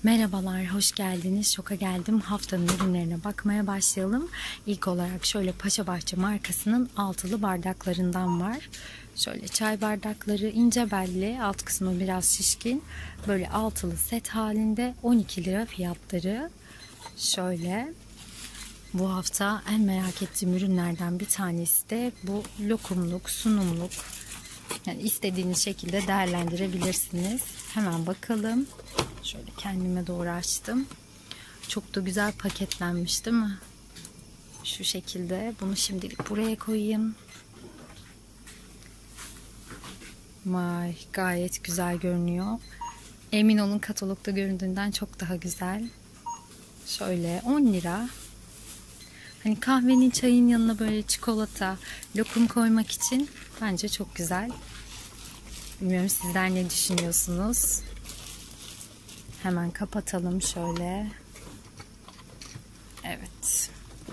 Merhabalar, hoş geldiniz. Şoka geldim. Haftanın ürünlerine bakmaya başlayalım. İlk olarak şöyle Paşabahçe markasının altılı bardaklarından var. Şöyle çay bardakları ince belli, alt kısmı biraz şişkin. Böyle altılı set halinde 12 lira fiyatları. Şöyle bu hafta en merak ettiğim ürünlerden bir tanesi de bu lokumluk, sunumluk. Yani istediğiniz şekilde değerlendirebilirsiniz. Hemen bakalım. Şöyle kendime doğru açtım. Çok da güzel paketlenmiş değil mi? Şu şekilde. Bunu şimdilik buraya koyayım. Vay, gayet güzel görünüyor. Emin olun katalogda göründüğünden çok daha güzel. Şöyle 10 lira. Hani kahvenin, çayın yanına böyle çikolata, lokum koymak için bence çok güzel. Bilmiyorum sizler ne düşünüyorsunuz? Hemen kapatalım şöyle. Evet.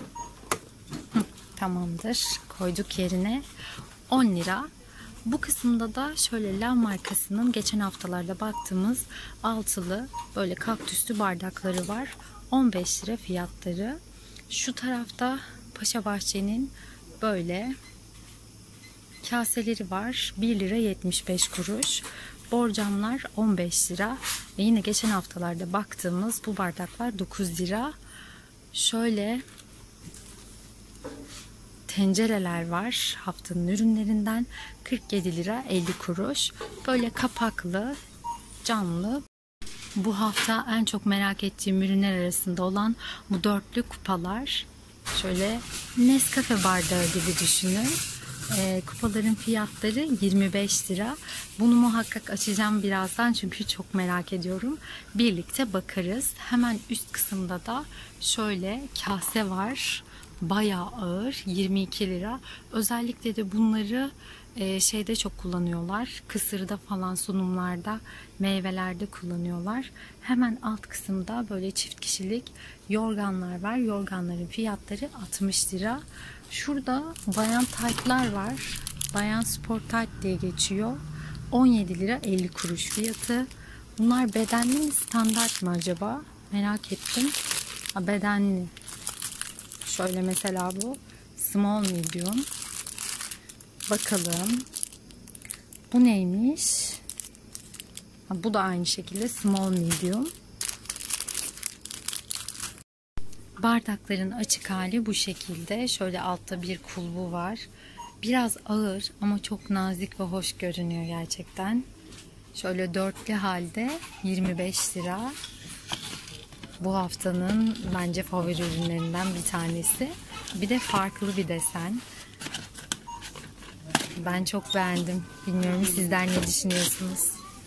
Tamamdır. Koyduk yerine. 10 lira. Bu kısımda da şöyle Lav markasının geçen haftalarda baktığımız altılı böyle kaktüslü bardakları var. 15 lira fiyatları. Şu tarafta Paşabahçe'nin böyle kaseleri var. 1 lira 75 kuruş. Borcamlar 15 lira. Ve yine geçen haftalarda baktığımız bu bardaklar 9 lira. Şöyle tencereler var. Haftanın ürünlerinden 47 lira 50 kuruş. Böyle kapaklı, camlı. Bu hafta en çok merak ettiğim ürünler arasında olan bu dörtlü kupalar. Şöyle Nescafe bardağı gibi düşünün. Kupaların fiyatları 25 lira. Bunu muhakkak açacağım birazdan çünkü çok merak ediyorum. Birlikte bakarız. Hemen üst kısımda da şöyle kase var. Bayağı ağır. 22 lira. Özellikle de bunları şeyde çok kullanıyorlar. Kısırda falan, sunumlarda, meyvelerde kullanıyorlar. Hemen alt kısımda böyle çift kişilik yorganlar var. Yorganların fiyatları 60 lira. Şurada bayan taytlar var. Bayan spor tayt diye geçiyor. 17 lira 50 kuruş fiyatı. Bunlar bedenli mi, standart mı acaba? Merak ettim. Bedenli. Şöyle mesela bu small medium. Bakalım. Bu neymiş? Bu da aynı şekilde small medium. Bardakların açık hali bu şekilde. Şöyle altta bir kulbu var. Biraz ağır ama çok nazik ve hoş görünüyor gerçekten. Şöyle dörtlü halde 25 lira. Bu haftanın bence favori ürünlerinden bir tanesi. Bir de farklı bir desen. Ben çok beğendim. Bilmiyorum sizler ne düşünüyorsunuz?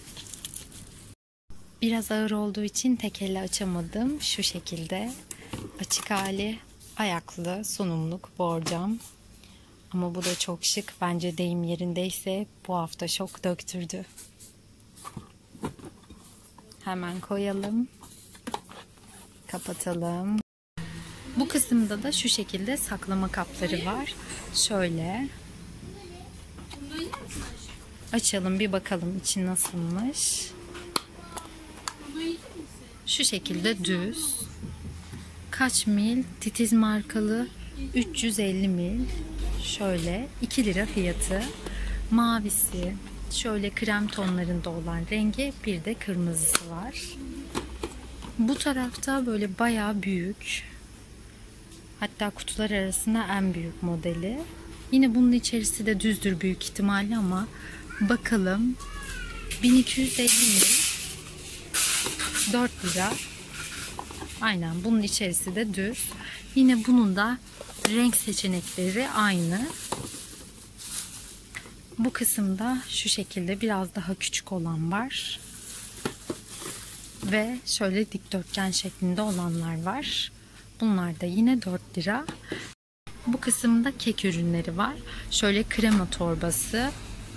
Biraz ağır olduğu için tek elle açamadım. Şu şekilde. Açık hali ayaklı, sunumluk, borcam. Ama bu da çok şık. Bence deyim yerindeyse bu hafta şok döktürdü. Hemen koyalım. Kapatalım. Bu kısımda da şu şekilde saklama kapları var. Şöyle. Açalım bir bakalım içi nasılmış. Şu şekilde düz. Kaç mil? Titiz markalı 350 mil. Şöyle 2 lira fiyatı. Mavisi, şöyle krem tonlarında olan rengi, bir de kırmızısı var. Bu tarafta böyle bayağı büyük. Hatta kutular arasında en büyük modeli. Yine bunun içerisi de düzdür büyük ihtimalle ama bakalım. 1250 mil. 4 lira. Aynen bunun içerisi de düz. Yine bunun da renk seçenekleri aynı. Bu kısımda şu şekilde biraz daha küçük olan var. Ve şöyle dikdörtgen şeklinde olanlar var. Bunlar da yine 4 lira. Bu kısımda kek ürünleri var. Şöyle krema torbası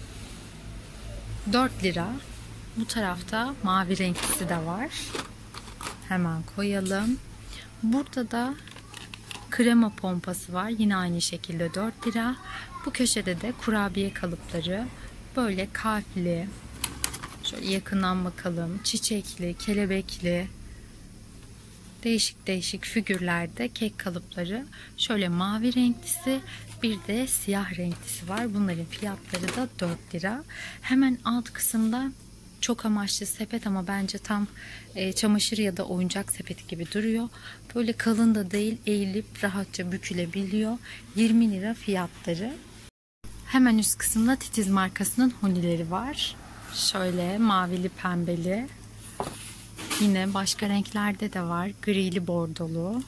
4 lira. Bu tarafta mavi renklisi de var. Hemen koyalım. Burada da krema pompası var. Yine aynı şekilde 4 lira. Bu köşede de kurabiye kalıpları. Böyle kalpli. Şöyle yakından bakalım. Çiçekli, kelebekli. değişik değişik figürlerde kek kalıpları. Şöyle mavi renklisi, bir de siyah renklisi var. Bunların fiyatları da 4 lira. Hemen alt kısımda çok amaçlı sepet ama bence tam çamaşır ya da oyuncak sepeti gibi duruyor. Böyle kalın da değil, eğilip rahatça bükülebiliyor. 20 lira fiyatları. Hemen üst kısımda Titiz markasının hunileri var. Şöyle mavili pembeli. Yine başka renklerde de var. Grili bordolu.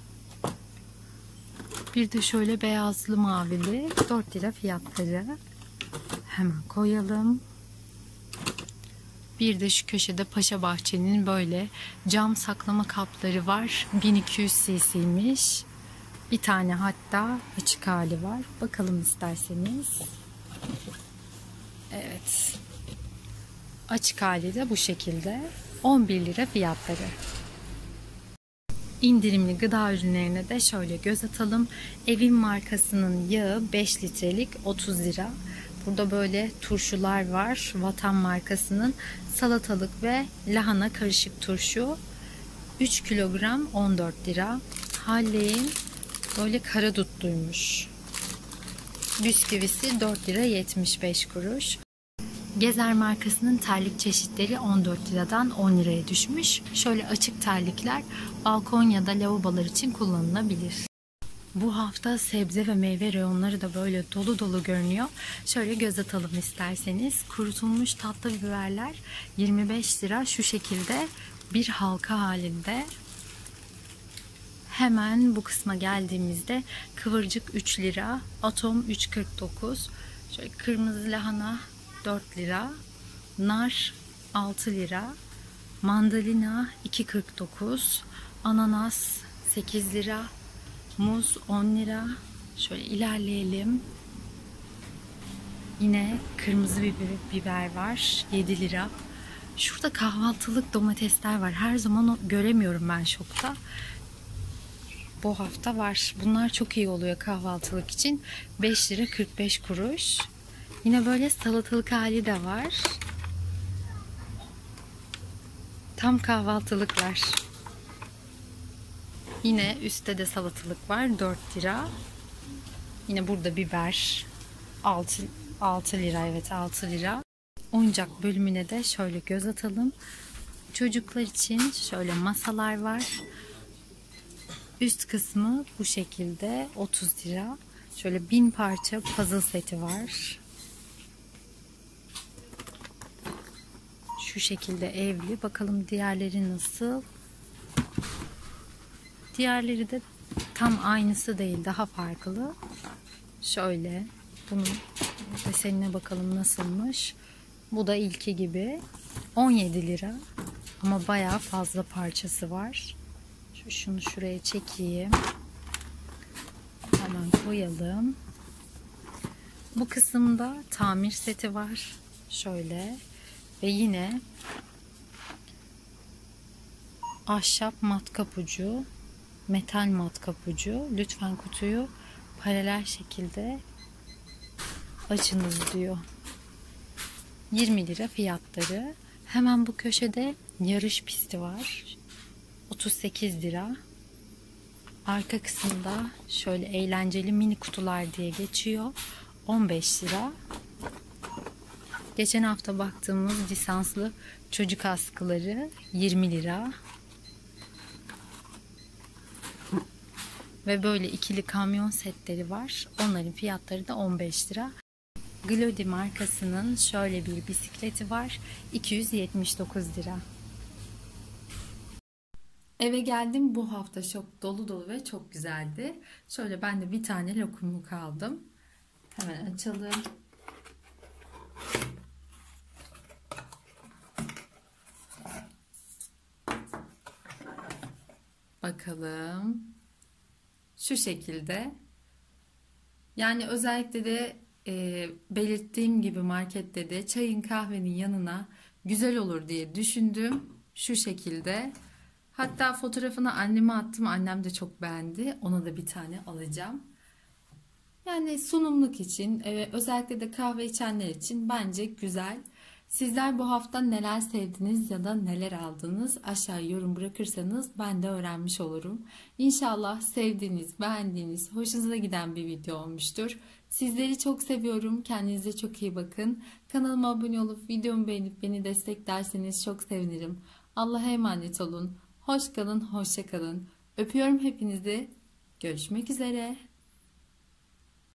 Bir de şöyle beyazlı mavili. 4 lira fiyatları. Hemen koyalım. Bir de şu köşede Paşa Bahçe'nin böyle cam saklama kapları var. 1200 cc'ymiş. Bir tane hatta açık hali var. Bakalım isterseniz. Evet. Açık hali de bu şekilde. 11 lira fiyatları. İndirimli gıda ürünlerine de şöyle göz atalım. Evin markasının yağı 5 litrelik 30 lira. Burada böyle turşular var. Vatan markasının salatalık ve lahana karışık turşu. 3 kilogram 14 lira. Halley'in böyle karadutluymuş. Bisküvisi 4 lira 75 kuruş. Gezer markasının terlik çeşitleri 14 liradan 10 liraya düşmüş. Şöyle açık terlikler balkon ya da lavabolar için kullanılabilir. Bu hafta sebze ve meyve reyonları da böyle dolu dolu görünüyor. Şöyle göz atalım isterseniz. Kurutulmuş tatlı biberler 25 lira şu şekilde bir halka halinde. Hemen bu kısma geldiğimizde kıvırcık 3 lira, atom 3,49. Şöyle kırmızı lahana 4 lira, nar 6 lira, mandalina 2,49, ananas 8 lira, muz 10 lira. Şöyle ilerleyelim. Yine kırmızı biber var 7 lira. Şurada kahvaltılık domatesler var. Her zaman göremiyorum ben şokta. Bu hafta var. Bunlar çok iyi oluyor kahvaltılık için. 5 lira 45 kuruş. Yine böyle salatalık hali de var. Tam kahvaltılıklar. Yine üstte de salatalık var. 4 lira. Yine burada biber 6 lira. Evet 6 lira. Oyuncak bölümüne de şöyle göz atalım. Çocuklar için şöyle masalar var. Üst kısmı bu şekilde 30 lira. Şöyle 1000 parça puzzle seti var. Şu şekilde evli. Bakalım diğerleri nasıl? Diğerleri de tam aynısı değil. Daha farklı. Şöyle. Bunun desenine bakalım nasılmış. Bu da ilki gibi. 17 lira. Ama bayağı fazla parçası var. Şunu şuraya çekeyim. Hemen koyalım. Bu kısımda tamir seti var. Şöyle. Ve yine ahşap matkap ucu, metal matkap ucu. Lütfen kutuyu paralel şekilde açınız diyor. 20 lira fiyatları. Hemen bu köşede yarış pisti var. 38 lira. Arka kısımda şöyle eğlenceli mini kutular diye geçiyor. 15 lira. Geçen hafta baktığımız lisanslı çocuk askıları 20 lira. Ve böyle ikili kamyon setleri var. Onların fiyatları da 15 lira. Glody markasının şöyle bir bisikleti var. 279 lira. Eve geldim. Bu hafta çok dolu dolu ve çok güzeldi. Şöyle ben de bir tane lokumluk aldım. Hemen açalım. Bakalım. Şu şekilde. Yani özellikle de belirttiğim gibi markette de çayın kahvenin yanına güzel olur diye düşündüm. Şu şekilde. Hatta fotoğrafını anneme attım. Annem de çok beğendi. Ona da bir tane alacağım. Yani sunumluk için, özellikle de kahve içenler için bence güzel. Sizler bu hafta neler sevdiniz ya da neler aldınız? Aşağıya yorum bırakırsanız ben de öğrenmiş olurum. İnşallah sevdiğiniz, beğendiğiniz, hoşunuza giden bir video olmuştur. Sizleri çok seviyorum. Kendinize çok iyi bakın. Kanalıma abone olup videomu beğenip beni desteklerseniz çok sevinirim. Allah'a emanet olun. Hoş kalın, hoşça kalın. Öpüyorum hepinizi. Görüşmek üzere.